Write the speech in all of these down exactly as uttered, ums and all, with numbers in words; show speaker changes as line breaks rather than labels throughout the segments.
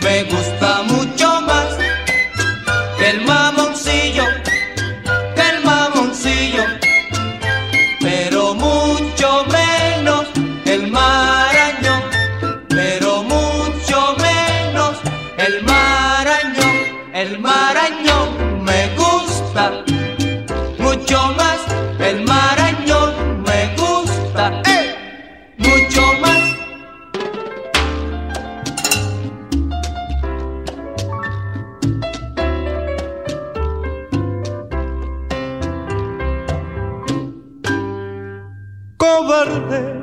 me gusta mucho más que el mamoncillo, que el mamoncillo, pero mucho menos el marañón, pero mucho menos el marañón. El marañón me gusta mucho más, el marañón me gusta ¡eh! mucho más.
Cobarde,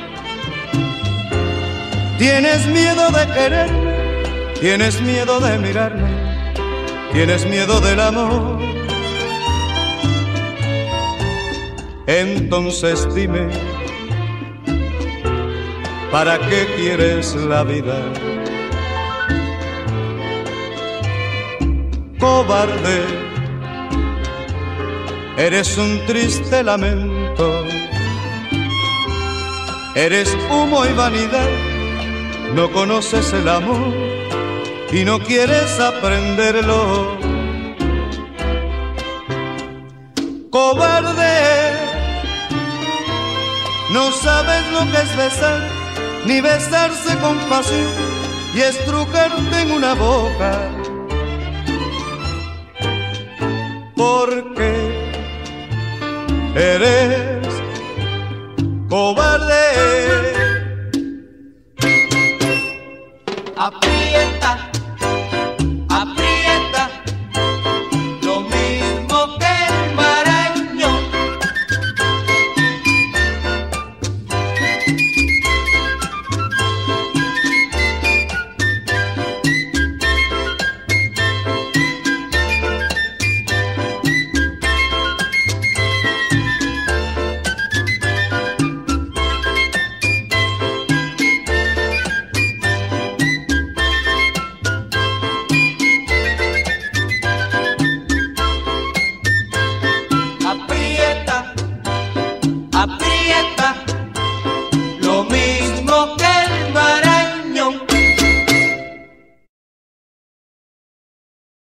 tienes miedo de quererme, tienes miedo de mirarme, tienes miedo del amor. Entonces dime, ¿para qué quieres la vida? Cobarde, eres un triste lamento, eres humo y vanidad, no conoces el amor y no quieres aprenderlo. Cobarde, no sabes lo que es besar, ni besarse con pasión y estrujarte en una boca. Porque eres cobarde.
Aprieta